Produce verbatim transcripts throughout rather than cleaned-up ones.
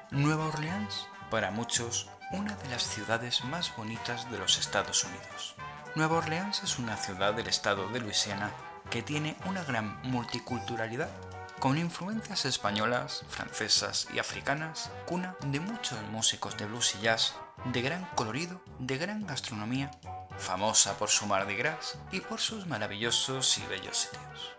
Nueva Orleans, para muchos, una de las ciudades más bonitas de los Estados Unidos. Nueva Orleans es una ciudad del estado de Luisiana que tiene una gran multiculturalidad, con influencias españolas, francesas y africanas, cuna de muchos músicos de blues y jazz, de gran colorido, de gran gastronomía, famosa por su Mardi Gras y por sus maravillosos y bellos sitios.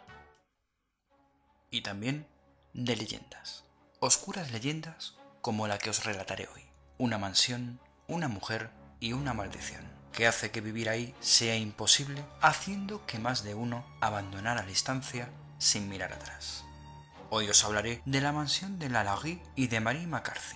Y también de leyendas, oscuras leyendas como la que os relataré hoy. Una mansión, una mujer y una maldición, que hace que vivir ahí sea imposible, haciendo que más de uno abandonara la estancia sin mirar atrás. Hoy os hablaré de la mansión de Lalaurie y de Marie McCarthy.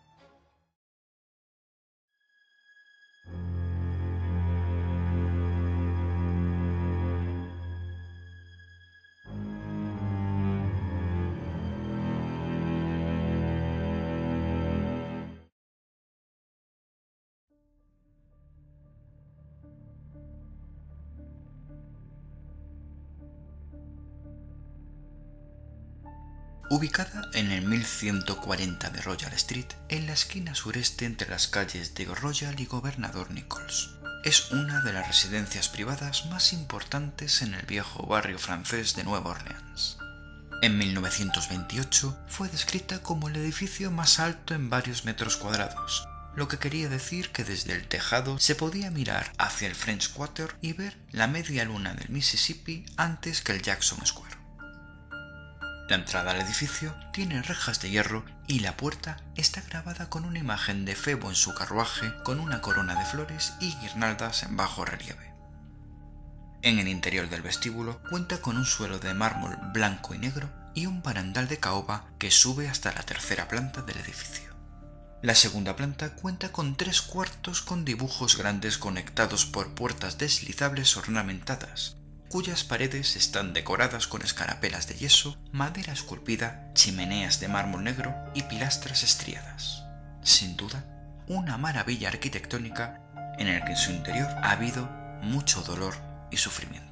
Ubicada en el mil ciento cuarenta de Royal Street, en la esquina sureste entre las calles de Royal y Gobernador Nichols, es una de las residencias privadas más importantes en el viejo barrio francés de Nueva Orleans. En mil novecientos veintiocho fue descrita como el edificio más alto en varios metros cuadrados, lo que quería decir que desde el tejado se podía mirar hacia el French Quarter y ver la media luna del Mississippi antes que el Jackson Square. La entrada al edificio tiene rejas de hierro y la puerta está grabada con una imagen de Febo en su carruaje con una corona de flores y guirnaldas en bajo relieve. En el interior del vestíbulo cuenta con un suelo de mármol blanco y negro y un barandal de caoba que sube hasta la tercera planta del edificio. La segunda planta cuenta con tres cuartos con dibujos grandes conectados por puertas deslizables ornamentadas, cuyas paredes están decoradas con escarapelas de yeso, madera esculpida, chimeneas de mármol negro y pilastras estriadas. Sin duda, una maravilla arquitectónica en el que en su interior ha habido mucho dolor y sufrimiento.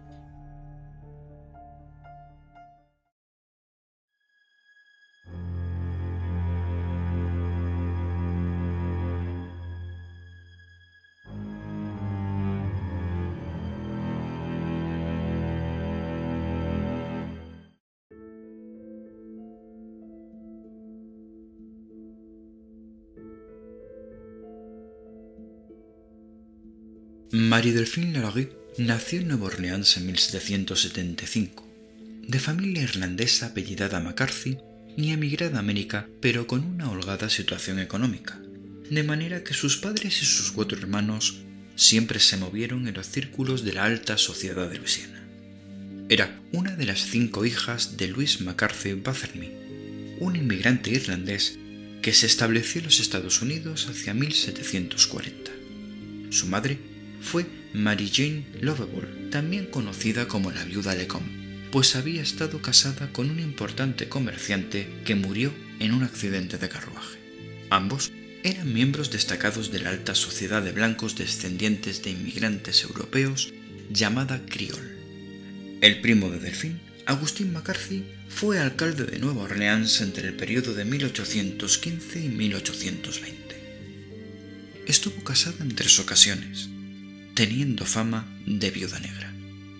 Marie Delphine Lalaurie nació en Nueva Orleans en mil setecientos setenta y cinco, de familia irlandesa apellidada McCarthy y emigrada a América, pero con una holgada situación económica, de manera que sus padres y sus cuatro hermanos siempre se movieron en los círculos de la alta sociedad de Luisiana. Era una de las cinco hijas de Louis McCarthy Bathelmy, un inmigrante irlandés que se estableció en los Estados Unidos hacia mil setecientos cuarenta. Su madre fue Mary Jane Lovable, también conocida como la viuda Lecombe, pues había estado casada con un importante comerciante que murió en un accidente de carruaje. Ambos eran miembros destacados de la alta sociedad de blancos descendientes de inmigrantes europeos llamada Creole. El primo de Delphine, Agustín McCarthy, fue alcalde de Nueva Orleans entre el periodo de mil ochocientos quince y mil ochocientos veinte. Estuvo casada en tres ocasiones, teniendo fama de viuda negra.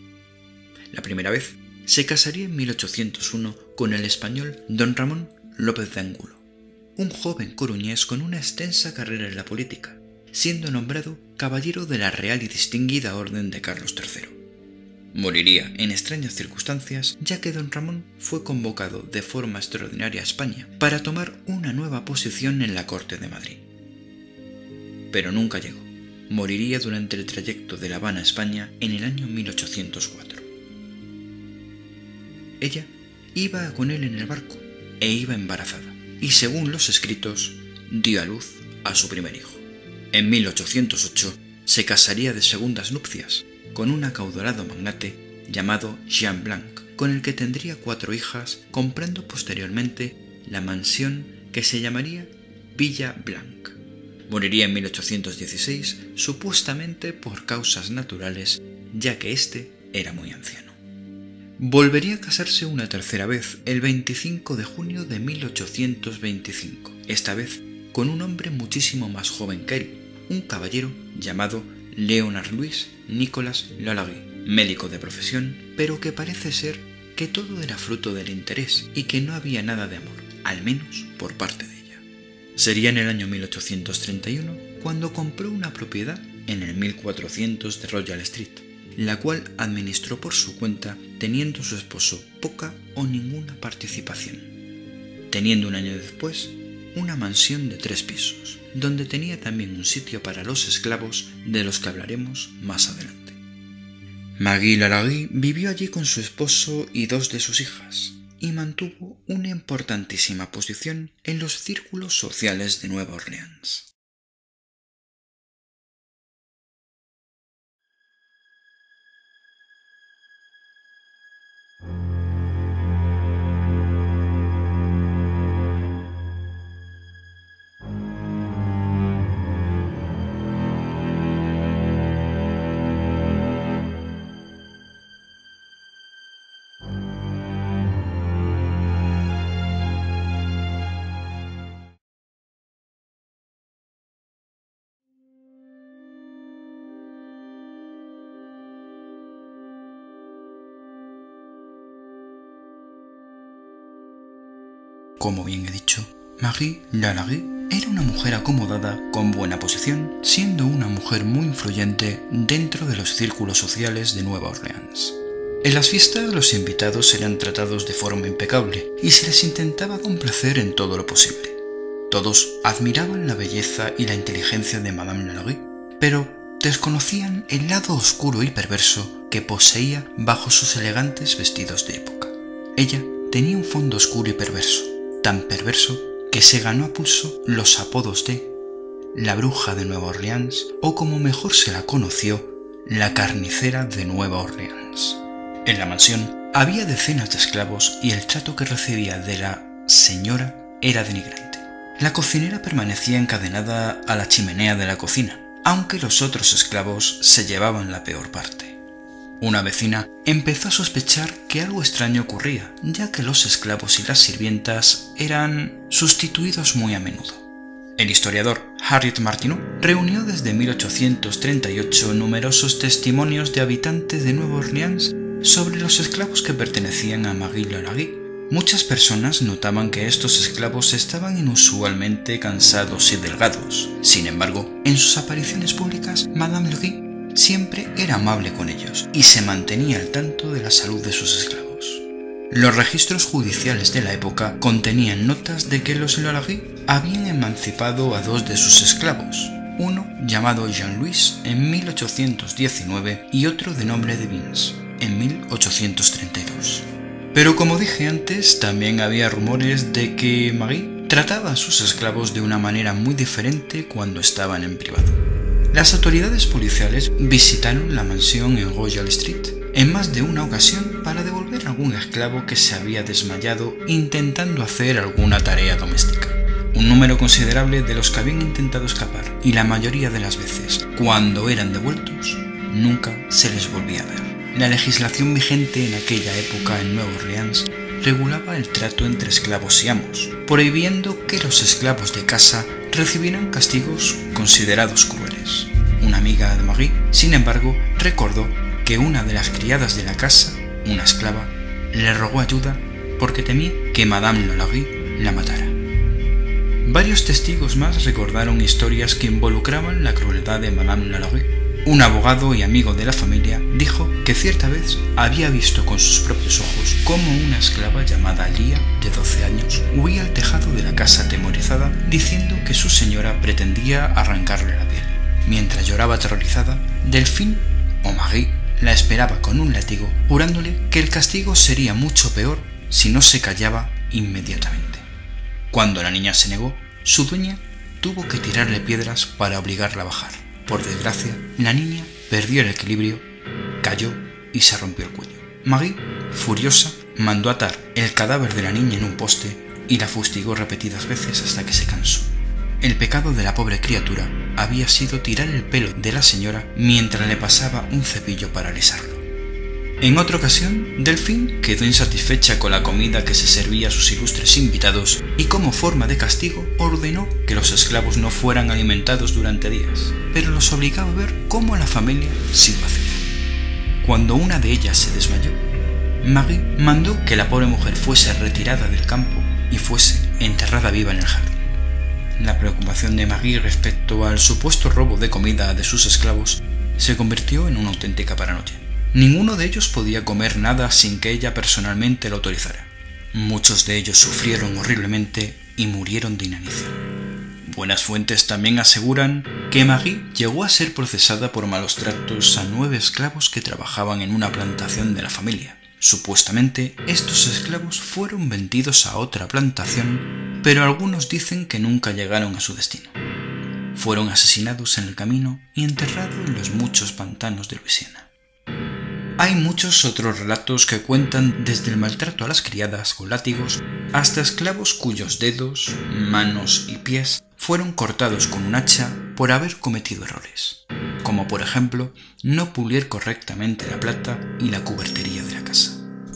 La primera vez se casaría en mil ochocientos uno con el español don Ramón López de Angulo, un joven coruñés con una extensa carrera en la política, siendo nombrado caballero de la Real y Distinguida Orden de Carlos tercero. Moriría en extrañas circunstancias, ya que don Ramón fue convocado de forma extraordinaria a España para tomar una nueva posición en la corte de Madrid. Pero nunca llegó. Moriría durante el trayecto de La Habana a España en el año mil ochocientos cuatro. Ella iba con él en el barco e iba embarazada, y según los escritos, dio a luz a su primer hijo. En mil ochocientos ocho se casaría de segundas nupcias con un acaudalado magnate llamado Jean Blanc, con el que tendría cuatro hijas, comprando posteriormente la mansión que se llamaría Villa Blanc. Moriría en mil ochocientos dieciséis, supuestamente por causas naturales, ya que éste era muy anciano. Volvería a casarse una tercera vez el veinticinco de junio de mil ochocientos veinticinco, esta vez con un hombre muchísimo más joven que él, un caballero llamado Leonard Louis Nicolas Lalagui, médico de profesión, pero que parece ser que todo era fruto del interés y que no había nada de amor, al menos por parte de ella. Sería en el año mil ochocientos treinta y uno cuando compró una propiedad en el mil cuatrocientos de Royal Street, la cual administró por su cuenta, teniendo su esposo poca o ninguna participación. Teniendo un año después una mansión de tres pisos, donde tenía también un sitio para los esclavos de los que hablaremos más adelante. Maggie Lalagui vivió allí con su esposo y dos de sus hijas, y mantuvo una importantísima posición en los círculos sociales de Nueva Orleans. Como bien he dicho, Maggie Lalagui era una mujer acomodada con buena posición, siendo una mujer muy influyente dentro de los círculos sociales de Nueva Orleans. En las fiestas los invitados eran tratados de forma impecable y se les intentaba complacer en todo lo posible. Todos admiraban la belleza y la inteligencia de Madame Lalagui, pero desconocían el lado oscuro y perverso que poseía bajo sus elegantes vestidos de época. Ella tenía un fondo oscuro y perverso, tan perverso que se ganó a pulso los apodos de la bruja de Nueva Orleans o, como mejor se la conoció, la carnicera de Nueva Orleans. En la mansión había decenas de esclavos y el trato que recibía de la señora era denigrante. La cocinera permanecía encadenada a la chimenea de la cocina, aunque los otros esclavos se llevaban la peor parte. Una vecina empezó a sospechar que algo extraño ocurría, ya que los esclavos y las sirvientas eran sustituidos muy a menudo. El historiador Harriet Martineau reunió desde mil ochocientos treinta y ocho numerosos testimonios de habitantes de Nueva Orleans sobre los esclavos que pertenecían a Maggie Lalagui. Muchas personas notaban que estos esclavos estaban inusualmente cansados y delgados. Sin embargo, en sus apariciones públicas, Madame Lalagui siempre era amable con ellos y se mantenía al tanto de la salud de sus esclavos. Los registros judiciales de la época contenían notas de que los Lalagui habían emancipado a dos de sus esclavos, uno llamado Jean-Louis en mil ochocientos diecinueve y otro de nombre de Vince en mil ochocientos treinta y dos. Pero como dije antes, también había rumores de que Maggie trataba a sus esclavos de una manera muy diferente cuando estaban en privado. Las autoridades policiales visitaron la mansión en Royal Street en más de una ocasión para devolver a algún esclavo que se había desmayado intentando hacer alguna tarea doméstica. Un número considerable de los que habían intentado escapar, y la mayoría de las veces, cuando eran devueltos, nunca se les volvía a ver. La legislación vigente en aquella época en Nueva Orleans regulaba el trato entre esclavos y amos, prohibiendo que los esclavos de casa recibieran castigos considerados crueles. Una amiga de Maggie, sin embargo, recordó que una de las criadas de la casa, una esclava, le rogó ayuda porque temía que Madame Lalagui la matara. Varios testigos más recordaron historias que involucraban la crueldad de Madame Lalagui. Un abogado y amigo de la familia dijo que cierta vez había visto con sus propios ojos cómo una esclava llamada Lia, de doce años, huía al tejado de la casa atemorizada diciendo que su señora pretendía arrancarle la piel. Mientras lloraba aterrorizada, Delphine o Maggie la esperaba con un látigo, jurándole que el castigo sería mucho peor si no se callaba inmediatamente. Cuando la niña se negó, su dueña tuvo que tirarle piedras para obligarla a bajar. Por desgracia, la niña perdió el equilibrio, cayó y se rompió el cuello. Maggie, furiosa, mandó atar el cadáver de la niña en un poste y la fustigó repetidas veces hasta que se cansó. El pecado de la pobre criatura había sido tirar el pelo de la señora mientras le pasaba un cepillo para alisarlo. En otra ocasión, Delphine quedó insatisfecha con la comida que se servía a sus ilustres invitados y como forma de castigo ordenó que los esclavos no fueran alimentados durante días, pero los obligaba a ver cómo la familia sí lo hacía. Cuando una de ellas se desmayó, Marie mandó que la pobre mujer fuese retirada del campo y fuese enterrada viva en el jardín. La preocupación de Marie respecto al supuesto robo de comida de sus esclavos se convirtió en una auténtica paranoia. Ninguno de ellos podía comer nada sin que ella personalmente lo autorizara. Muchos de ellos sufrieron horriblemente y murieron de inanición. Buenas fuentes también aseguran que Marie llegó a ser procesada por malos tratos a nueve esclavos que trabajaban en una plantación de la familia. Supuestamente, estos esclavos fueron vendidos a otra plantación, pero algunos dicen que nunca llegaron a su destino. Fueron asesinados en el camino y enterrados en los muchos pantanos de Luisiana. Hay muchos otros relatos que cuentan desde el maltrato a las criadas con látigos hasta esclavos cuyos dedos, manos y pies fueron cortados con un hacha por haber cometido errores, como por ejemplo no pulir correctamente la plata y la cubertería de la casa.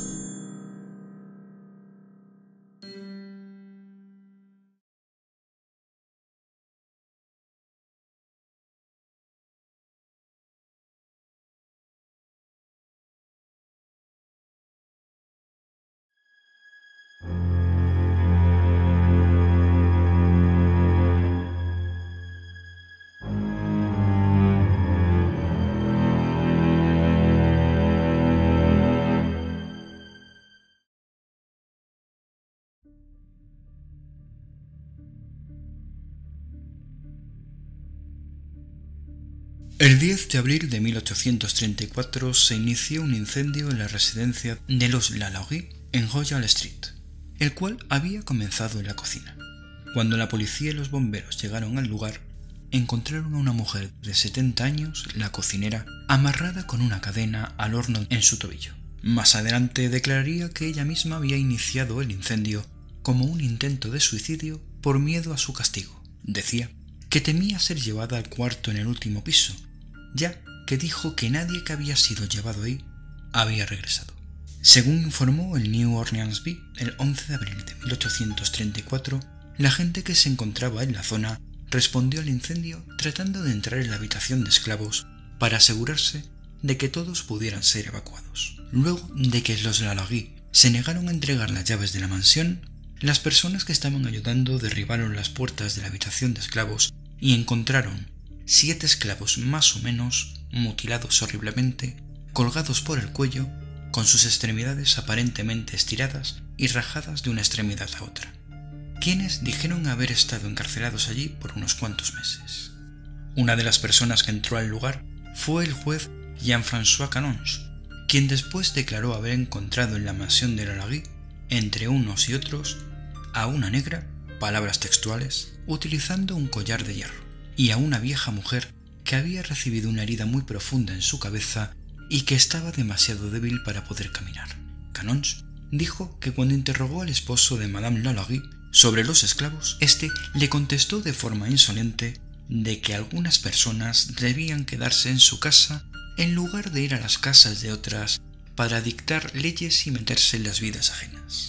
El diez de abril de mil ochocientos treinta y cuatro se inició un incendio en la residencia de los Lalaurie en Royal Street, el cual había comenzado en la cocina. Cuando la policía y los bomberos llegaron al lugar, encontraron a una mujer de setenta años, la cocinera, amarrada con una cadena al horno en su tobillo. Más adelante declararía que ella misma había iniciado el incendio como un intento de suicidio por miedo a su castigo. Decía que temía ser llevada al cuarto en el último piso, ya que dijo que nadie que había sido llevado ahí había regresado. Según informó el New Orleans Bee el once de abril de mil ochocientos treinta y cuatro, la gente que se encontraba en la zona respondió al incendio tratando de entrar en la habitación de esclavos para asegurarse de que todos pudieran ser evacuados. Luego de que los Lalaurie se negaron a entregar las llaves de la mansión, las personas que estaban ayudando derribaron las puertas de la habitación de esclavos y encontraron siete esclavos más o menos mutilados horriblemente, colgados por el cuello, con sus extremidades aparentemente estiradas y rajadas de una extremidad a otra, quienes dijeron haber estado encarcelados allí por unos cuantos meses. Una de las personas que entró al lugar fue el juez Jean-François Canonge, quien después declaró haber encontrado en la mansión de Lalaurie, entre unos y otros, a una negra, palabras textuales, utilizando un collar de hierro, y a una vieja mujer que había recibido una herida muy profunda en su cabeza y que estaba demasiado débil para poder caminar. Canonge dijo que cuando interrogó al esposo de Madame Lalaurie sobre los esclavos, este le contestó de forma insolente de que algunas personas debían quedarse en su casa en lugar de ir a las casas de otras para dictar leyes y meterse en las vidas ajenas.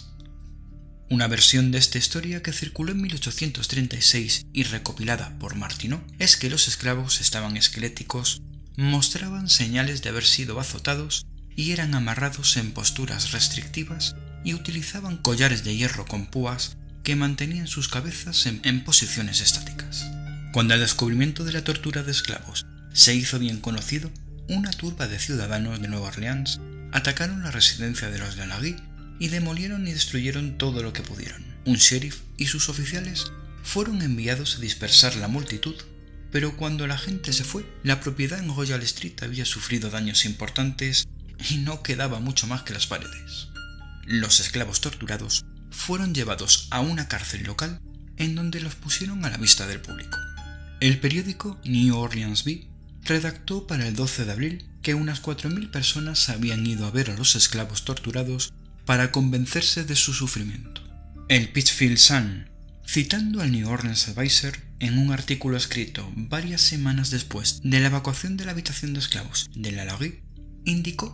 Una versión de esta historia que circuló en mil ochocientos treinta y seis y recopilada por Martineau es que los esclavos estaban esqueléticos, mostraban señales de haber sido azotados y eran amarrados en posturas restrictivas y utilizaban collares de hierro con púas que mantenían sus cabezas en, en posiciones estáticas. Cuando el descubrimiento de la tortura de esclavos se hizo bien conocido, una turba de ciudadanos de Nueva Orleans atacaron la residencia de los Lalaurie y demolieron y destruyeron todo lo que pudieron. Un sheriff y sus oficiales fueron enviados a dispersar la multitud, pero cuando la gente se fue, la propiedad en Royal Street había sufrido daños importantes y no quedaba mucho más que las paredes. Los esclavos torturados fueron llevados a una cárcel local en donde los pusieron a la vista del público. El periódico New Orleans Bee redactó para el doce de abril que unas cuatro mil personas habían ido a ver a los esclavos torturados para convencerse de su sufrimiento. El Pittsfield Sun, citando al New Orleans Advertiser en un artículo escrito varias semanas después de la evacuación de la habitación de esclavos de Lalaurie, indicó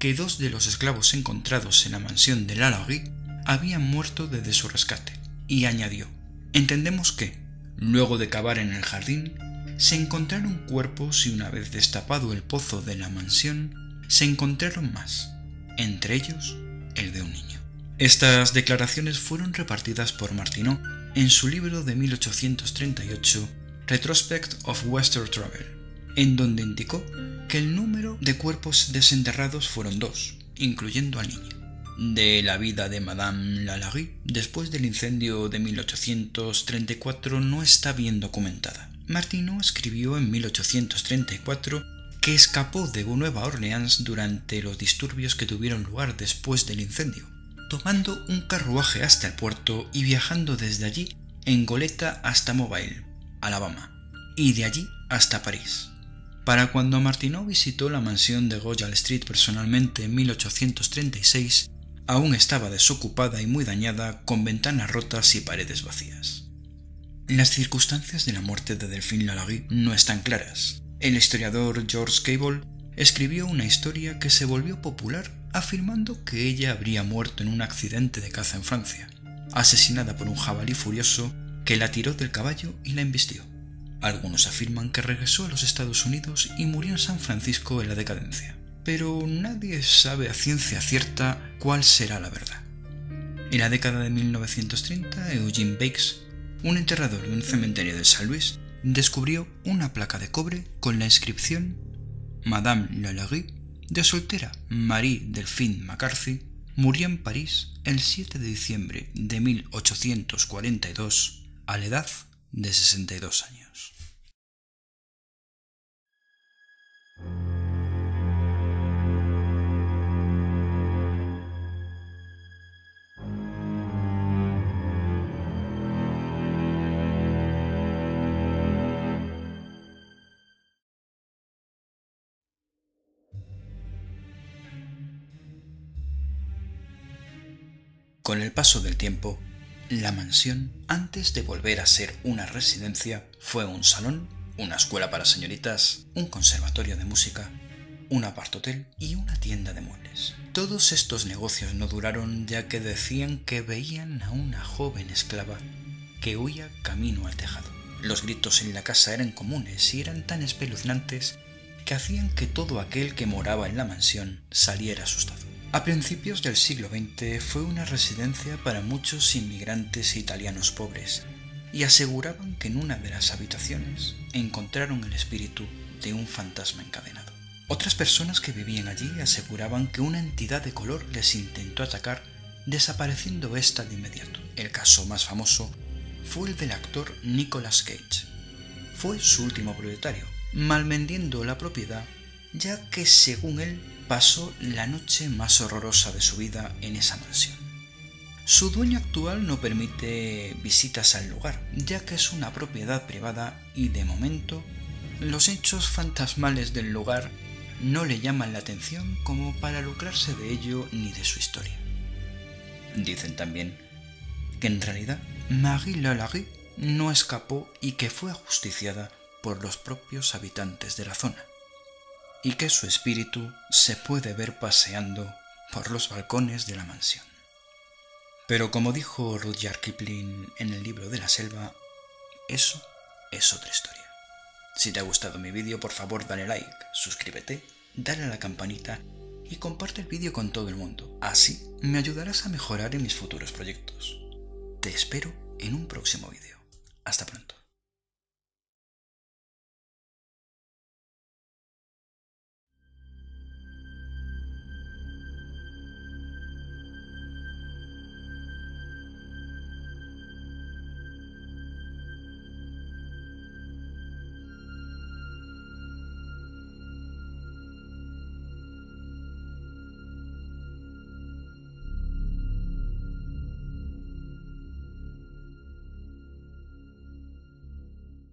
que dos de los esclavos encontrados en la mansión de Lalaurie habían muerto desde su rescate, y añadió: entendemos que, luego de cavar en el jardín, se encontraron cuerpos y una vez destapado el pozo de la mansión, se encontraron más, entre ellos el de un niño. Estas declaraciones fueron repartidas por Martineau en su libro de mil ochocientos treinta y ocho, Retrospect of Western Travel, en donde indicó que el número de cuerpos desenterrados fueron dos, incluyendo al niño. De la vida de Madame Lalaurie después del incendio de mil ochocientos treinta y cuatro no está bien documentada. Martineau escribió en mil ochocientos treinta y cuatro que escapó de Nueva Orleans durante los disturbios que tuvieron lugar después del incendio, tomando un carruaje hasta el puerto y viajando desde allí en goleta hasta Mobile, Alabama, y de allí hasta París. Para cuando Martineau visitó la mansión de Royal Street personalmente en mil ochocientos treinta y seis, aún estaba desocupada y muy dañada, con ventanas rotas y paredes vacías. Las circunstancias de la muerte de Delphine Lalaurie no están claras. El historiador George Cable escribió una historia que se volvió popular afirmando que ella habría muerto en un accidente de caza en Francia, asesinada por un jabalí furioso que la tiró del caballo y la embistió. Algunos afirman que regresó a los Estados Unidos y murió en San Francisco en la decadencia, pero nadie sabe a ciencia cierta cuál será la verdad. En la década de mil novecientos treinta, Eugene Bakes, un enterrador de un cementerio de Saint Louis, descubrió una placa de cobre con la inscripción Madame Lalaurie, de soltera Marie Delphine McCarthy, murió en París el siete de diciembre de mil ochocientos cuarenta y dos a la edad de sesenta y dos años. Con el paso del tiempo, la mansión, antes de volver a ser una residencia, fue un salón, una escuela para señoritas, un conservatorio de música, un apart-hotel y una tienda de muebles. Todos estos negocios no duraron, ya que decían que veían a una joven esclava que huía camino al tejado. Los gritos en la casa eran comunes y eran tan espeluznantes que hacían que todo aquel que moraba en la mansión saliera asustado. A principios del siglo veinte fue una residencia para muchos inmigrantes italianos pobres, y aseguraban que en una de las habitaciones encontraron el espíritu de un fantasma encadenado. Otras personas que vivían allí aseguraban que una entidad de color les intentó atacar, desapareciendo ésta de inmediato. El caso más famoso fue el del actor Nicolas Cage. Fue su último propietario, malvendiendo la propiedad, ya que según él pasó la noche más horrorosa de su vida en esa mansión. Su dueño actual no permite visitas al lugar, ya que es una propiedad privada y de momento los hechos fantasmales del lugar no le llaman la atención como para lucrarse de ello ni de su historia. Dicen también que en realidad Marie Lalaurie no escapó y que fue ajusticiada por los propios habitantes de la zona, y que su espíritu se puede ver paseando por los balcones de la mansión. Pero como dijo Rudyard Kipling en el libro de la selva, eso es otra historia. Si te ha gustado mi vídeo, por favor dale like, suscríbete, dale a la campanita y comparte el vídeo con todo el mundo. Así me ayudarás a mejorar en mis futuros proyectos. Te espero en un próximo vídeo. Hasta pronto.